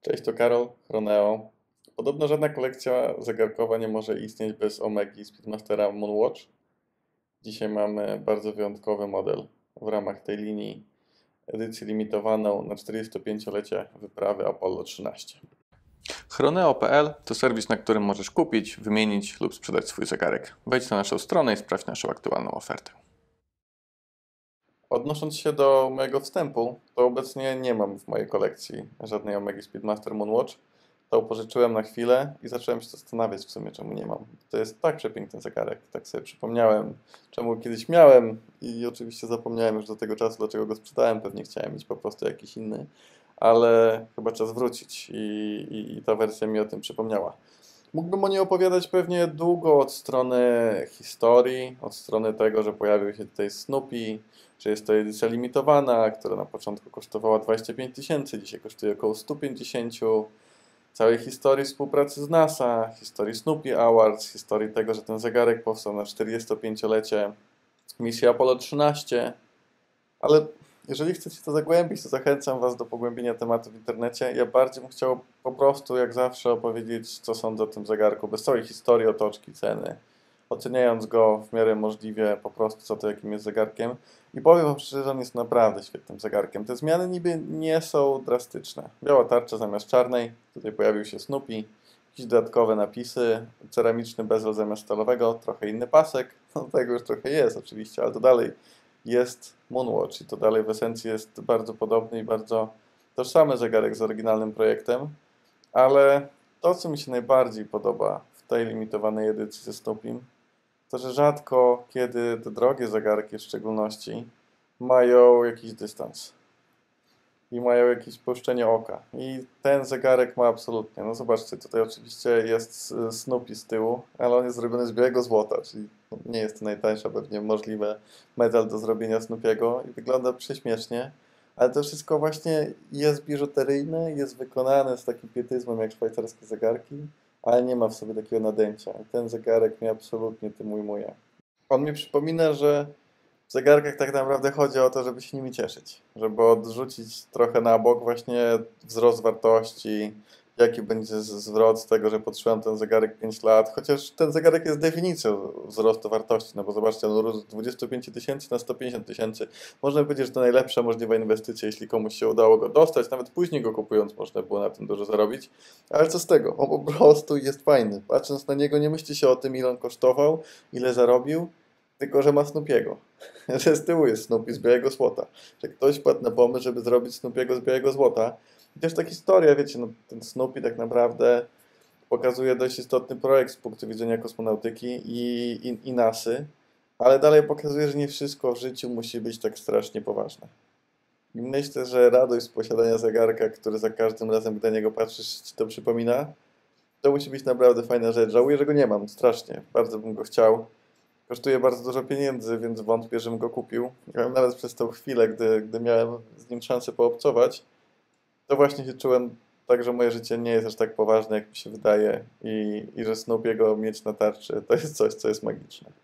Cześć, to Karol, Chroneo. Podobno żadna kolekcja zegarkowa nie może istnieć bez Omegi Speedmastera Moonwatch. Dzisiaj mamy bardzo wyjątkowy model w ramach tej linii, edycję limitowaną na 45-lecie wyprawy Apollo 13. Chroneo.pl to serwis, na którym możesz kupić, wymienić lub sprzedać swój zegarek. Wejdź na naszą stronę i sprawdź naszą aktualną ofertę. Odnosząc się do mojego wstępu, to obecnie nie mam w mojej kolekcji żadnej Omegi Speedmaster Moonwatch. To upożyczyłem na chwilę i zacząłem się zastanawiać w sumie, czemu nie mam. To jest tak przepiękny zegarek. Tak sobie przypomniałem, czemu kiedyś miałem i oczywiście zapomniałem już do tego czasu, dlaczego go sprzedałem. Pewnie chciałem mieć po prostu jakiś inny, ale chyba czas wrócić i ta wersja mi o tym przypomniała. Mógłbym o niej opowiadać pewnie długo od strony historii, od strony tego, że pojawił się tutaj Snoopy, że jest to edycja limitowana, która na początku kosztowała 25 tysięcy, dzisiaj kosztuje około 150. Całej historii współpracy z NASA, historii Snoopy Awards, historii tego, że ten zegarek powstał na 45-lecie misji Apollo 13. Ale jeżeli chcecie to zagłębić, to zachęcam Was do pogłębienia tematu w internecie. Ja bardziej bym chciał po prostu, jak zawsze, opowiedzieć, co sądzę o tym zegarku, bez całej historii, otoczki, ceny, oceniając go w miarę możliwie po prostu co to, jakim jest zegarkiem. I powiem Wam szczerze, że on jest naprawdę świetnym zegarkiem. Te zmiany niby nie są drastyczne. Biała tarcza zamiast czarnej, tutaj pojawił się Snoopy, jakieś dodatkowe napisy, ceramiczny bezel zamiast stalowego, trochę inny pasek, no tego już trochę jest oczywiście, ale to dalej jest Moonwatch i to dalej w esencji jest bardzo podobny i bardzo tożsamy zegarek z oryginalnym projektem, ale to, co mi się najbardziej podoba w tej limitowanej edycji ze Snoopym, to, że rzadko kiedy te drogie zegarki w szczególności mają jakiś dystans i mają jakieś puszczenie oka. I ten zegarek ma absolutnie. No zobaczcie, tutaj oczywiście jest Snoopy z tyłu, ale on jest zrobiony z białego złota, czyli nie jest to najtańsza pewnie możliwe medal do zrobienia Snoopiego i wygląda prześmiesznie. Ale to wszystko właśnie jest biżuteryjne, jest wykonane z takim pietyzmem jak szwajcarskie zegarki, ale nie ma w sobie takiego nadęcia. I ten zegarek mnie absolutnie tym ujmuje. On mi przypomina, że w zegarkach tak naprawdę chodzi o to, żeby się nimi cieszyć, żeby odrzucić trochę na bok właśnie wzrost wartości, jaki będzie zwrot z tego, że potrzebam ten zegarek 5 lat, chociaż ten zegarek jest definicją wzrostu wartości, no bo zobaczcie, on rósł z 25 tysięcy na 150 tysięcy. Można powiedzieć, że to najlepsza możliwa inwestycja, jeśli komuś się udało go dostać, nawet później go kupując można było na tym dużo zarobić, ale co z tego, on po prostu jest fajny. Patrząc na niego nie myśli się o tym, ile on kosztował, ile zarobił, tylko że ma Snoopiego. Że z tyłu jest Snoopy z białego złota. Że ktoś wpadł na pomysł, żeby zrobić Snoopiego z białego złota. I też ta historia, wiecie, no, ten Snoopy tak naprawdę pokazuje dość istotny projekt z punktu widzenia kosmonautyki i NASY, ale dalej pokazuje, że nie wszystko w życiu musi być tak strasznie poważne. I myślę, że radość z posiadania zegarka, który za każdym razem, gdy na niego patrzysz, ci to przypomina, to musi być naprawdę fajna rzecz. Żałuję, że go nie mam, strasznie. Bardzo bym go chciał. Kosztuje bardzo dużo pieniędzy, więc wątpię, żebym go kupił. Nawet przez tą chwilę, gdy miałem z nim szansę poobcować, to właśnie się czułem tak, że moje życie nie jest aż tak poważne, jak mi się wydaje i że Snoopiego mieć na tarczy to jest coś, co jest magiczne.